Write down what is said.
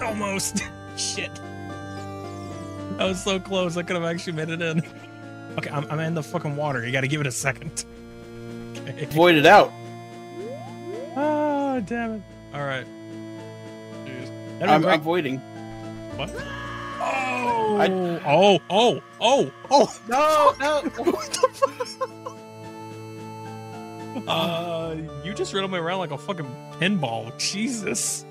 Almost. Shit. I was so close. I could have actually made it in. Okay, I'm in the fucking water. You got to give it a second. Okay. Void it out. Oh, damn it. All right. Jeez. I'm voiding. What? Oh! Oh! No! What the fuck? You just riddled me around like a fucking pinball. Jesus.